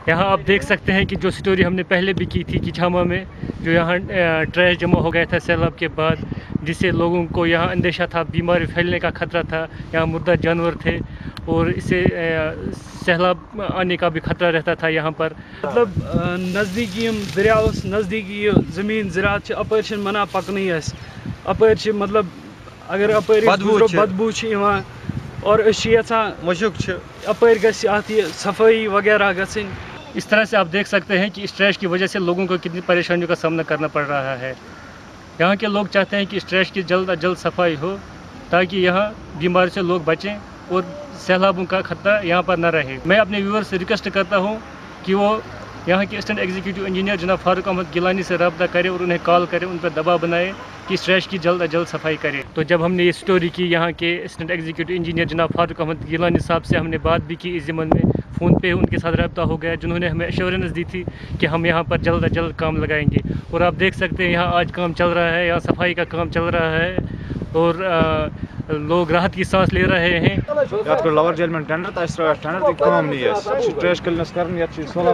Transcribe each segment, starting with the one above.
यहाँ आप देख सकते हैं कि जो स्टोरी हमने पहले भी की थी किछामा में, जो यहाँ ट्रैश जमा हो गया था सैलाब के बाद, जिससे लोगों को यहाँ अंदेशा था, बीमारी फैलने का खतरा था, यहाँ मुर्दा जानवर थे और इससे सैलाब आने का भी खतरा रहता था यहाँ पर। मतलब नज़दीकी दरिया नज़दीकी ज़मीन ज़रात अपर मना पकन अपर मतलब अगर अपर बदबू और मुशुक अपर सफाई वगैरह गई। इस तरह से आप देख सकते हैं कि इस ट्रैश की वजह से लोगों को कितनी परेशानियों का सामना करना पड़ रहा है। यहाँ के लोग चाहते हैं कि इस ट्रैश की जल्द अज जल्द सफाई हो ताकि यहाँ बीमारी से लोग बचें और सैलाबों का खतरा यहाँ पर न रहे। मैं अपने व्यूअर्स से रिक्वेस्ट करता हूँ कि वो यहाँ के असिस्टेंट एग्जीक्यूटिव इंजीनियर जनाब फारूक अहमद गिलानी से रब्ता करे और उन्हें कॉल करे, उन पर दबाव बनाए कि इस ट्रैश की जल्द अज जल्द सफाई करे। तो जब हमने ये स्टोरी की यहाँ के असिस्टेंट एग्जीक्यूटिव इंजीनियर जनाब फारूक अहमद गिलानी साहब से हमने बात भी की इस ज़मन में, फ़ोन पे उनके साथ रब्ता हो गया, जिन्होंने हमें एश्योरेंस दी थी कि हम यहाँ पर जल्द अज जल्द काम लगाएंगे। और आप देख सकते हैं यहाँ आज काम चल रहा है, यहाँ सफाई का काम चल रहा है और लोग राहत की सांस ले रहे हैं। लवर जेल में टेंडर टेंडर काम नहीं ट्रैश कलनस कर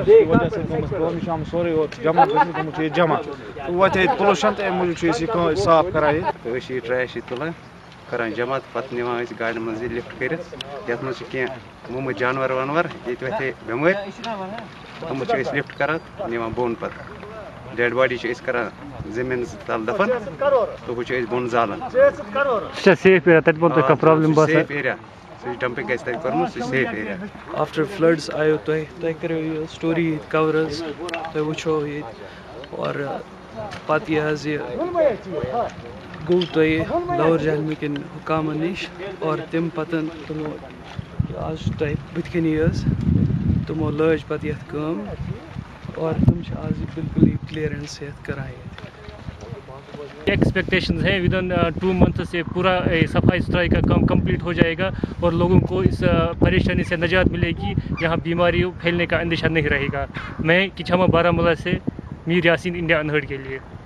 सोरे जमा जमा वो पोलूशन तो साफ कराए ट्रैश तुलान करान जमा पत् निवान गाड़ी मज लिफ्ट कर मम जानवर वानवर ये बेमार तम लिफ्ट कर निवान बोन प डेड बॉडी करान जमीन तल दफन तो वो बोन जालान safe area problem safe area dumping कर सेफ एरिया। आफ्टर फ्लड्स आयो तुम करो ये स्टोरी कवर तुम वो और पत यह गो तुम लवर जहलम किन हुकाम नश और तम पतन तुमो आज तुम बुथकनी तुमो लज पत ये काम और तुम आज बिल्कुल क्लियरेंस करान। एक्सपेक्टेशंस हैं विद इन 2 मंथ से पूरा सफाई सुथराई का काम कंप्लीट हो जाएगा और लोगों को इस परेशानी से निजात मिलेगी, यहाँ बीमारी फैलने का अंदेशा नहीं रहेगा। मैं किछामा बारामूला से मीर यासीन, इंडिया अनहर्ड के लिए।